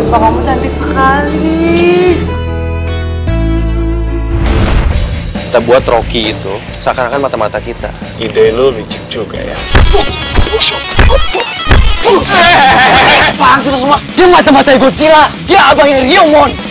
Sumpah kamu cantik sekali. Kita buat Rocky itu seakan-akan mata-mata kita. Ide lu licik juga ya. Apaan sih lo semua? Dia mata-mata Godzilla. Dia abangnya Ryomon.